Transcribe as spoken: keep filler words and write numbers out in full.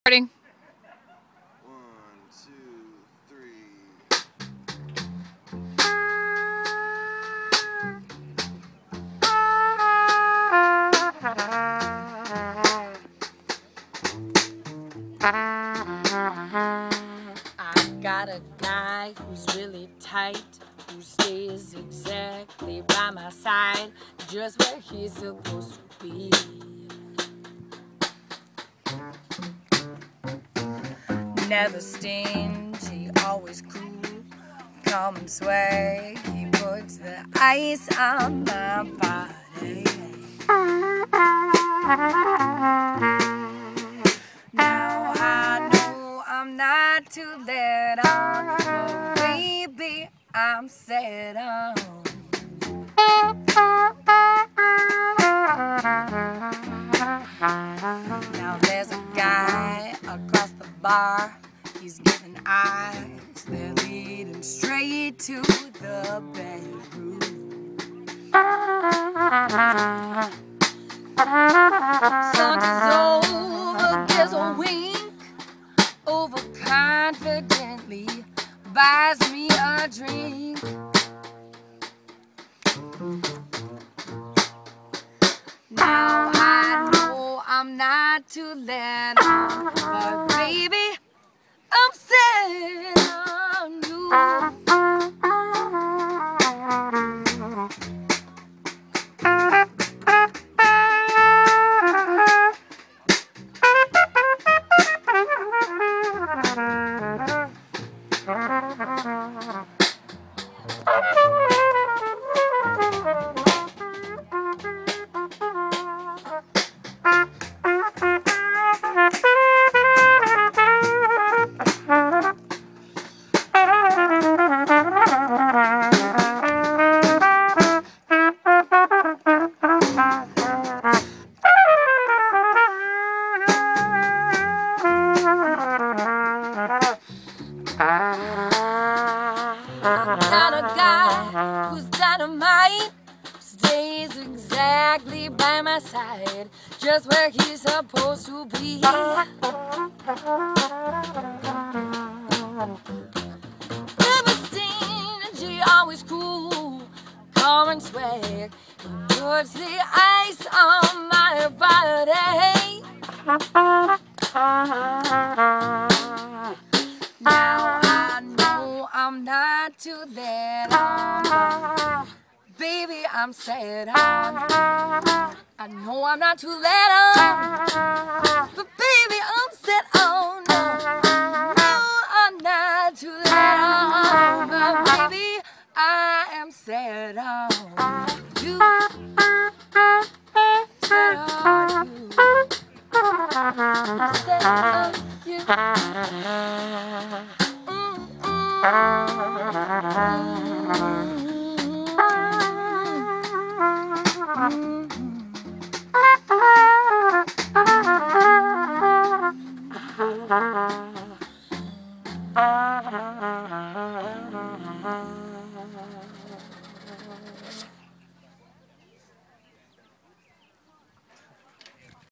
Starting. One, two, three. I got a guy who's really tight, who stays exactly by my side, just where he's supposed to be. Never stingy, always cool, calm and swag. He puts the ice on my body. Now I know I'm not to let on, but baby, I'm set on. Now there's a guy across the bar. He's giving eyes, they're leading straight to the bedroom. Something's over, gives a wink, overconfidently buys me a drink. Now I know I'm not to let on, but baby, I'm set on you. Got a guy who's dynamite, stays exactly by my side, just where he's supposed to be. Never stingy, always cool, calm and swag. He puts the ice on my body. Now I know I'm not to let on, baby, I'm set on. I know I'm not to let on, but baby, I'm set on. No, I'm not to let on, but baby, I am set on you. Set on you. Set on you. Mm-hmm.